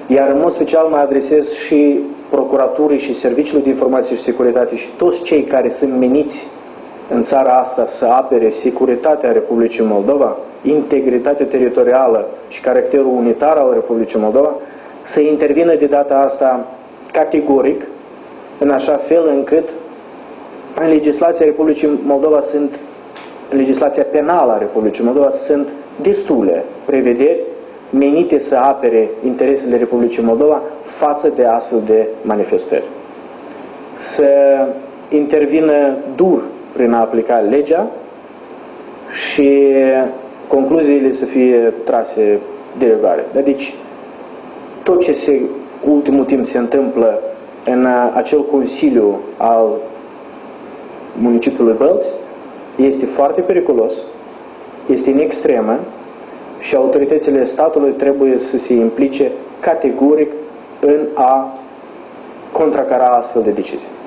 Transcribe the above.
Iar în mod special mă adresez și Procuraturii și Serviciului de Informație și Securitate și toți cei care sunt meniți în țara asta să apere securitatea Republicii Moldova, integritatea teritorială și caracterul unitar al Republicii Moldova, să intervină de data asta categoric, în așa fel încât în legislația Republicii Moldova în legislația penală a Republicii Moldova sunt destule prevederi menite să apere interesele Republicii Moldova față de astfel de manifestări. Să intervină dur prin a aplica legea și concluziile să fie trase de rigoare. Deci, tot ce ultimul timp se întâmplă în acel Consiliu al municipiului Bălți este foarte periculos, este în extremă și autoritățile statului trebuie să se implice categoric în a contracara astfel de decizii.